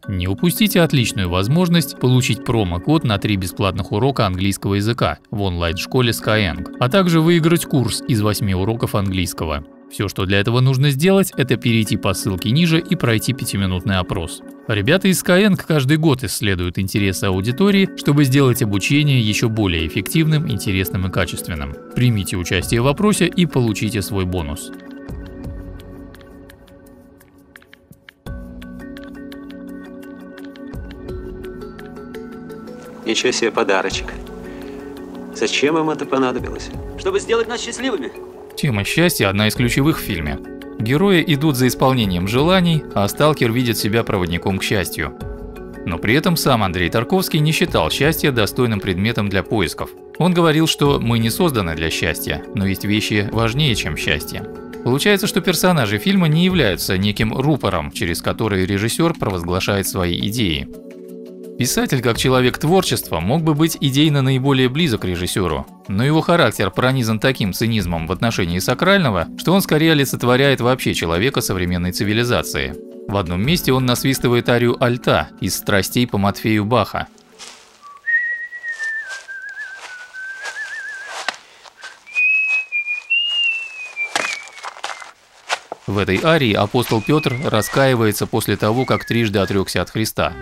Не упустите отличную возможность получить промокод на 3 бесплатных урока английского языка в онлайн-школе Skyeng, а также выиграть курс из 8 уроков английского. Все, что для этого нужно сделать, это перейти по ссылке ниже и пройти 5-минутный опрос. Ребята из Skyeng каждый год исследуют интересы аудитории, чтобы сделать обучение еще более эффективным, интересным и качественным. Примите участие в опросе и получите свой бонус. Ничего себе подарочек. Зачем им это понадобилось? Чтобы сделать нас счастливыми. Тема счастья – одна из ключевых в фильме. Герои идут за исполнением желаний, а сталкер видит себя проводником к счастью. Но при этом сам Андрей Тарковский не считал счастье достойным предметом для поисков. Он говорил, что мы не созданы для счастья, но есть вещи важнее, чем счастье. Получается, что персонажи фильма не являются неким рупором, через который режиссер провозглашает свои идеи. Писатель, как человек творчества, мог бы быть идейно наиболее близок к режиссеру, но его характер пронизан таким цинизмом в отношении сакрального, что он скорее олицетворяет вообще человека современной цивилизации. В одном месте он насвистывает арию альта из «Страстей по Матфею» Баха. В этой арии апостол Петр раскаивается после того, как трижды отрекся от Христа.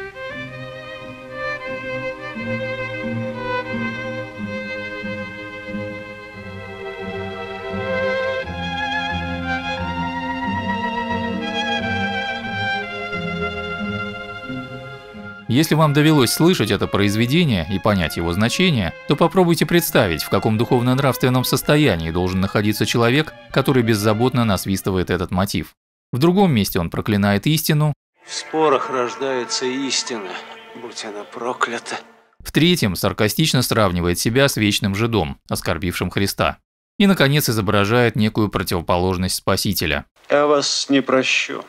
Если вам довелось слышать это произведение и понять его значение, то попробуйте представить, в каком духовно-нравственном состоянии должен находиться человек, который беззаботно насвистывает этот мотив. В другом месте он проклинает истину. В спорах рождается истина, будь она проклята. В третьем саркастично сравнивает себя с вечным жидом, оскорбившим Христа. И, наконец, изображает некую противоположность Спасителя. Я вас не прощу.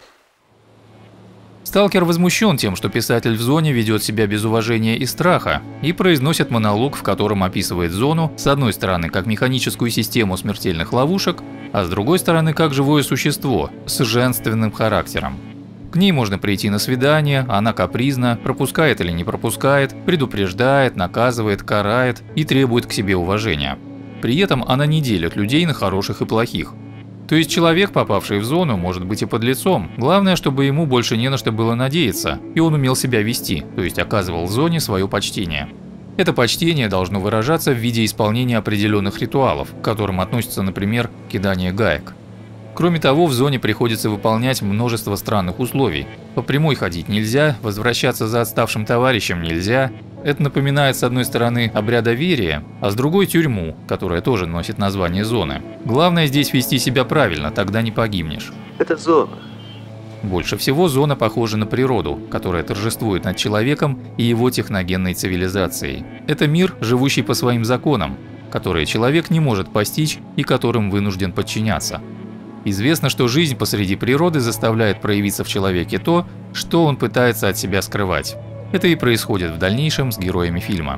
Сталкер возмущен тем, что писатель в зоне ведет себя без уважения и страха, и произносит монолог, в котором описывает зону, с одной стороны, как механическую систему смертельных ловушек, а с другой стороны, как живое существо с женственным характером. К ней можно прийти на свидание, она капризна, пропускает или не пропускает, предупреждает, наказывает, карает и требует к себе уважения. При этом она не делит людей на хороших и плохих. То есть человек, попавший в зону, может быть и подлецом. Главное, чтобы ему больше не на что было надеяться, и он умел себя вести, то есть оказывал в зоне свое почтение. Это почтение должно выражаться в виде исполнения определенных ритуалов, к которым относится, например, кидание гаек. Кроме того, в зоне приходится выполнять множество странных условий. По прямой ходить нельзя, возвращаться за отставшим товарищем нельзя. Это напоминает, с одной стороны, обрядоверие, а с другой – тюрьму, которая тоже носит название зоны. Главное здесь вести себя правильно, тогда не погибнешь. Это зона. Больше всего зона похожа на природу, которая торжествует над человеком и его техногенной цивилизацией. Это мир, живущий по своим законам, которые человек не может постичь и которым вынужден подчиняться. Известно, что жизнь посреди природы заставляет проявиться в человеке то, что он пытается от себя скрывать. Это и происходит в дальнейшем с героями фильма.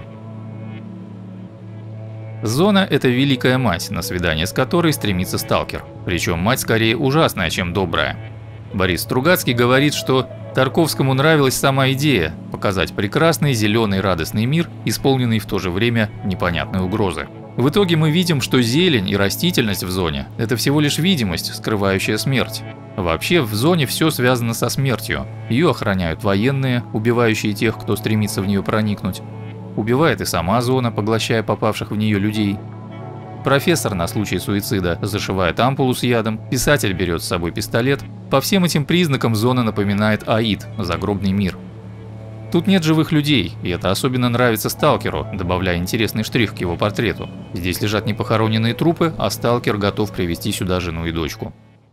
Зона – это великая мать, на свидание с которой стремится сталкер. Причем мать скорее ужасная, чем добрая. Борис Стругацкий говорит, что Тарковскому нравилась сама идея – показать прекрасный, зеленый, радостный мир, исполненный в то же время непонятной угрозы. В итоге мы видим, что зелень и растительность в зоне – это всего лишь видимость, скрывающая смерть. Вообще в зоне все связано со смертью. Ее охраняют военные, убивающие тех, кто стремится в нее проникнуть. Убивает и сама зона, поглощая попавших в нее людей. Профессор на случай суицида зашивает ампулу с ядом, писатель берет с собой пистолет. По всем этим признакам зона напоминает Аид – загробный мир. Тут нет живых людей, и это особенно нравится сталкеру, добавляя интересный штрих к его портрету. Здесь лежат непохороненные трупы, а сталкер готов привезти сюда жену и дочку.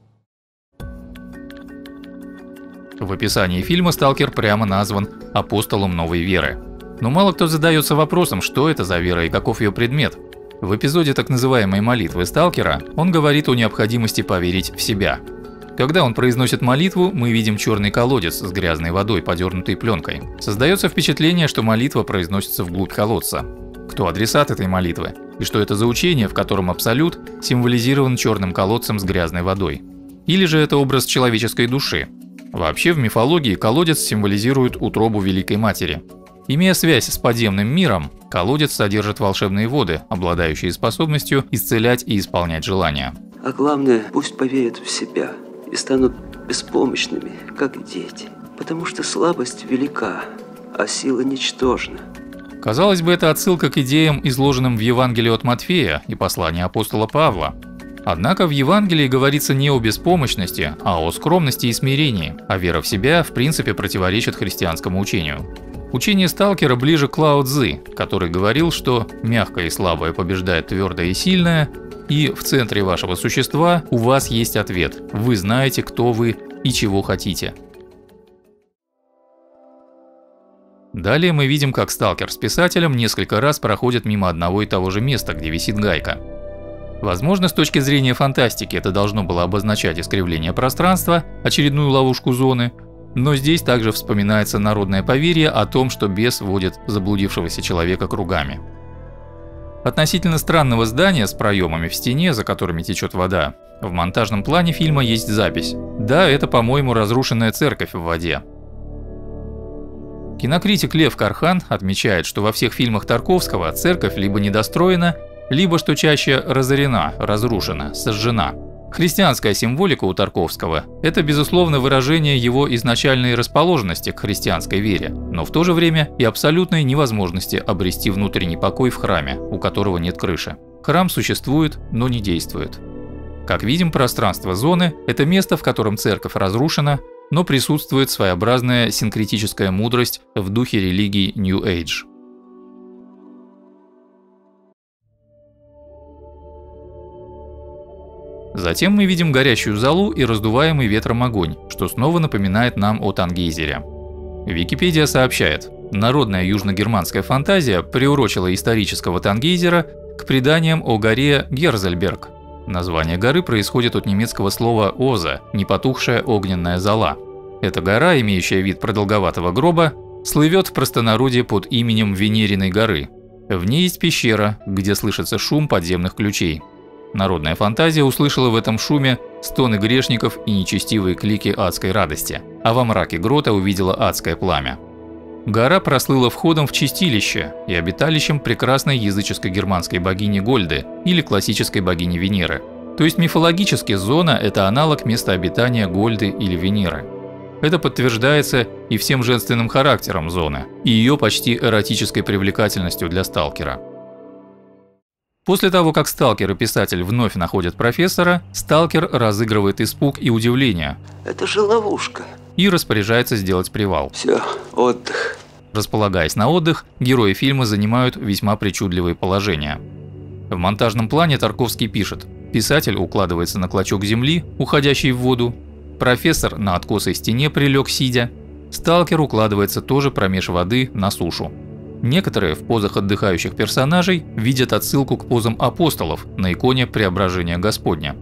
В описании фильма сталкер прямо назван апостолом новой веры. Но мало кто задается вопросом, что это за вера и каков ее предмет. В эпизоде так называемой молитвы сталкера он говорит о необходимости поверить в себя. Когда он произносит молитву, мы видим черный колодец с грязной водой, подернутой пленкой. Создается впечатление, что молитва произносится вглубь колодца. Кто адресат этой молитвы? И что это за учение, в котором абсолют символизирован черным колодцем с грязной водой? Или же это образ человеческой души? Вообще в мифологии колодец символизирует утробу Великой Матери. Имея связь с подземным миром, колодец содержит волшебные воды, обладающие способностью исцелять и исполнять желания. А главное, пусть поверят в себя и станут беспомощными, как дети. Потому что слабость велика, а сила ничтожна. Казалось бы, это отсылка к идеям, изложенным в Евангелии от Матфея и послании апостола Павла. Однако в Евангелии говорится не о беспомощности, а о скромности и смирении, а вера в себя в принципе противоречит христианскому учению. Учение сталкера ближе к Лао Цзы, который говорил, что мягкое и слабое побеждает твердое и сильное, и в центре вашего существа у вас есть ответ. Вы знаете, кто вы и чего хотите. Далее мы видим, как сталкер с писателем несколько раз проходят мимо одного и того же места, где висит гайка. Возможно, с точки зрения фантастики это должно было обозначать искривление пространства, очередную ловушку зоны, но здесь также вспоминается народное поверье о том, что бес водит заблудившегося человека кругами. Относительно странного здания с проемами в стене, за которыми течет вода, в монтажном плане фильма есть запись. Да, это, по-моему, разрушенная церковь в воде. Кинокритик Лев Кархан отмечает, что во всех фильмах Тарковского церковь либо недостроена, либо, что чаще, разорена, разрушена, сожжена. Христианская символика у Тарковского – это, безусловно, выражение его изначальной расположенности к христианской вере, но в то же время и абсолютной невозможности обрести внутренний покой в храме, у которого нет крыши. Храм существует, но не действует. Как видим, пространство зоны – это место, в котором церковь разрушена, но присутствует своеобразная синкретическая мудрость в духе религии New Age. Затем мы видим горящую золу и раздуваемый ветром огонь, что снова напоминает нам о Тангейзере. Википедия сообщает, народная южногерманская фантазия приурочила исторического Тангейзера к преданиям о горе Герзельберг. Название горы происходит от немецкого слова «оза» – непотухшая огненная зола. Эта гора, имеющая вид продолговатого гроба, слывет в простонародье под именем Венериной горы. В ней есть пещера, где слышится шум подземных ключей. Народная фантазия услышала в этом шуме стоны грешников и нечестивые клики адской радости, а во мраке грота увидела адское пламя. Гора прослыла входом в чистилище и обиталищем прекрасной языческой германской богини Гольды или классической богини Венеры. То есть мифологически зона – это аналог места обитания Гольды или Венеры. Это подтверждается и всем женственным характером зоны, и ее почти эротической привлекательностью для сталкера. После того, как сталкер и писатель вновь находят профессора, сталкер разыгрывает испуг и удивление. Это же ловушка. И распоряжается сделать привал. Все, отдых. Располагаясь на отдых, герои фильма занимают весьма причудливые положения. В монтажном плане Тарковский пишет: писатель укладывается на клочок земли, уходящий в воду, профессор на откосой стене прилег сидя, сталкер укладывается тоже промеж воды на сушу. Некоторые в позах отдыхающих персонажей видят отсылку к позам апостолов на иконе Преображения Господня.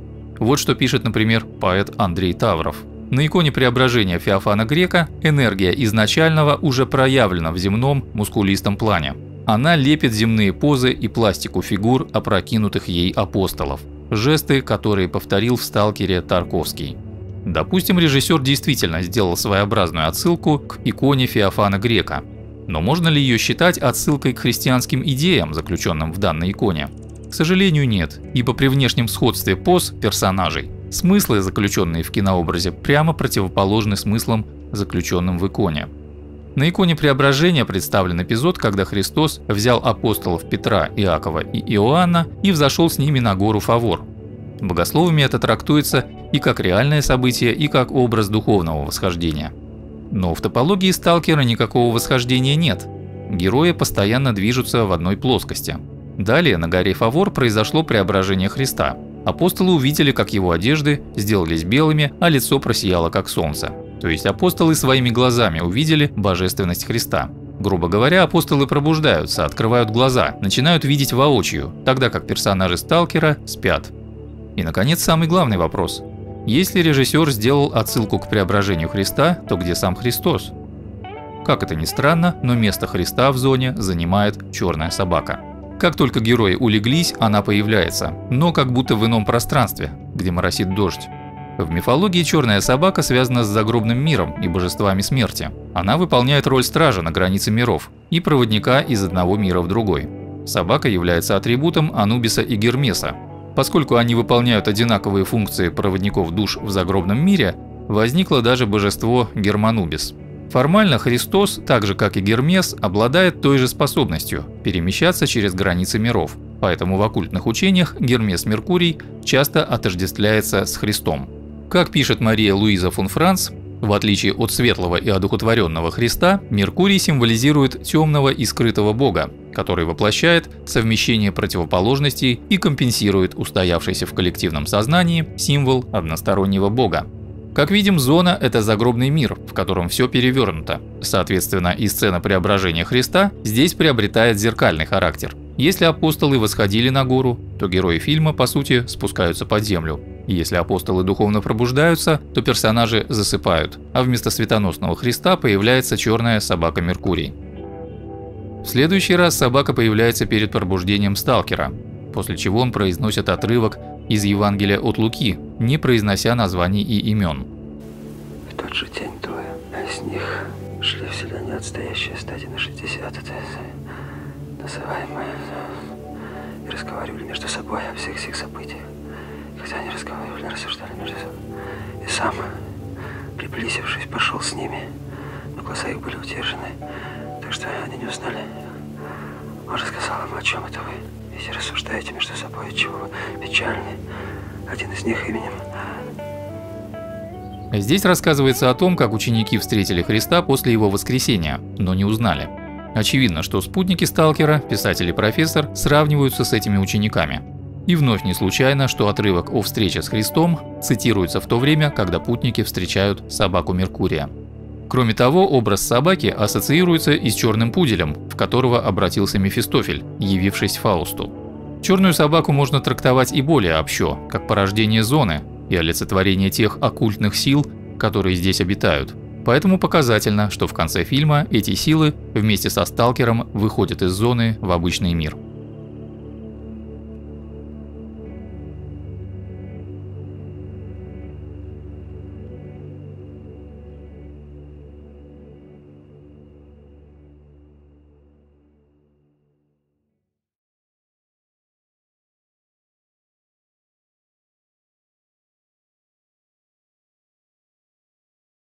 Вот что пишет, например, поэт Андрей Тавров. На иконе Преображения Феофана Грека энергия изначального уже проявлена в земном мускулистом плане. Она лепит земные позы и пластику фигур опрокинутых ей апостолов. Жесты, которые повторил в «Сталкере» Тарковский. Допустим, режиссер действительно сделал своеобразную отсылку к иконе Феофана Грека. Но можно ли ее считать отсылкой к христианским идеям, заключенным в данной иконе? К сожалению, нет, ибо при внешнем сходстве поз персонажей смыслы, заключенные в кинообразе, прямо противоположны смыслам, заключенным в иконе. На иконе Преображения представлен эпизод, когда Христос взял апостолов Петра, Иакова и Иоанна и взошел с ними на гору Фавор. Богословами это трактуется и как реальное событие, и как образ духовного восхождения. Но в топологии сталкера никакого восхождения нет. Герои постоянно движутся в одной плоскости. Далее на горе Фавор произошло преображение Христа. Апостолы увидели, как его одежды сделались белыми, а лицо просияло, как солнце. То есть апостолы своими глазами увидели божественность Христа. Грубо говоря, апостолы пробуждаются, открывают глаза, начинают видеть воочию, тогда как персонажи сталкера спят. И, наконец, самый главный вопрос. Если режиссер сделал отсылку к преображению Христа, то где сам Христос? Как это ни странно, но место Христа в зоне занимает черная собака. Как только герои улеглись, она появляется, но как будто в ином пространстве, где моросит дождь. В мифологии черная собака связана с загробным миром и божествами смерти. Она выполняет роль стража на границе миров и проводника из одного мира в другой. Собака является атрибутом Анубиса и Гермеса. Поскольку они выполняют одинаковые функции проводников душ в загробном мире, возникло даже божество Германубис. Формально Христос, так же как и Гермес, обладает той же способностью – перемещаться через границы миров, поэтому в оккультных учениях Гермес Меркурий часто отождествляется с Христом. Как пишет Мария Луиза фон Франц, в отличие от светлого и одухотворенного Христа, Меркурий символизирует темного и скрытого Бога, который воплощает совмещение противоположностей и компенсирует устоявшийся в коллективном сознании символ одностороннего Бога. Как видим, зона – это загробный мир, в котором все перевернуто. Соответственно, и сцена преображения Христа здесь приобретает зеркальный характер. Если апостолы восходили на гору, то герои фильма, по сути, спускаются под землю. Если апостолы духовно пробуждаются, то персонажи засыпают, а вместо светоносного Христа появляется черная собака Меркурий. В следующий раз собака появляется перед пробуждением сталкера, после чего он произносит отрывок из Евангелия от Луки, не произнося названий и имен. В тот же день двое из них шли в селение отстоящие стадии на 60, называемые, и разговаривали между собой о всех сих событиях. Когда они разговаривали, рассуждали между собой, и сам, приблизившись, пошел с ними, но глаза их были удержаны, так что они не узнали. Он рассказал им, о чем это вы. Если рассуждаете между собой, отчего вы печальны. Один из них именем. Здесь рассказывается о том, как ученики встретили Христа после его воскресения, но не узнали. Очевидно, что спутники сталкера, писатель и профессор, сравниваются с этими учениками. И вновь не случайно, что отрывок о встрече с Христом цитируется в то время, когда путники встречают собаку Меркурия. Кроме того, образ собаки ассоциируется и с черным пуделем, в которого обратился Мефистофель, явившись Фаусту. Черную собаку можно трактовать и более общо, как порождение зоны и олицетворение тех оккультных сил, которые здесь обитают. Поэтому показательно, что в конце фильма эти силы вместе со сталкером выходят из зоны в обычный мир.